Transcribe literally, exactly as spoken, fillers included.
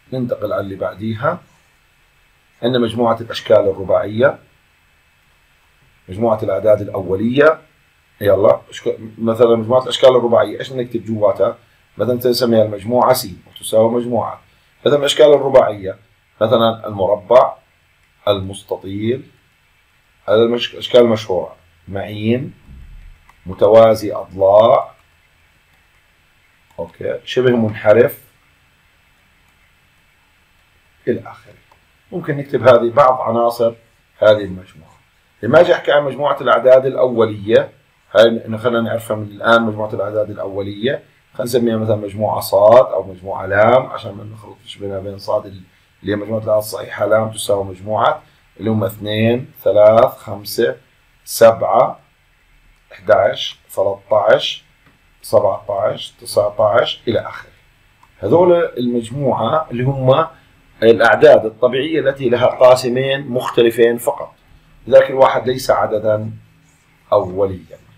ننتقل على اللي بعديها. عندنا مجموعة الأشكال الرباعية، مجموعة الأعداد الأولية. يلا مثلا مجموعة الأشكال الرباعية إيش نكتب جواتها؟ مثلا نسميها المجموعة س وتساوي مجموعة. مثلا الأشكال الرباعية مثلا المربع، المستطيل، هذا الأشكال المشهورة، معين، متوازي أضلاع، أوكي، شبه منحرف إلى آخره. ممكن نكتب هذه بعض عناصر هذه المجموعة. لما أجي أحكي عن مجموعة الأعداد الأولية، هاي خلينا نعرفها من الآن. مجموعة الأعداد الأولية خلينا نسميها مثلا مجموعة صاد أو مجموعة لام، عشان ما نخلطش بينها بين صاد اللي هي مجموعة الأعداد الصحيحة، لام تساوي مجموعة اللي هم اثنين، ثلاث، خمسة، سبعة، أحد عشر، ثلاثة عشر، سبعة عشر، تسعة عشر إلى آخره. هذول المجموعة اللي هم الأعداد الطبيعية التي لها قاسمين مختلفين فقط، لذلك الواحد ليس عددا أوليا.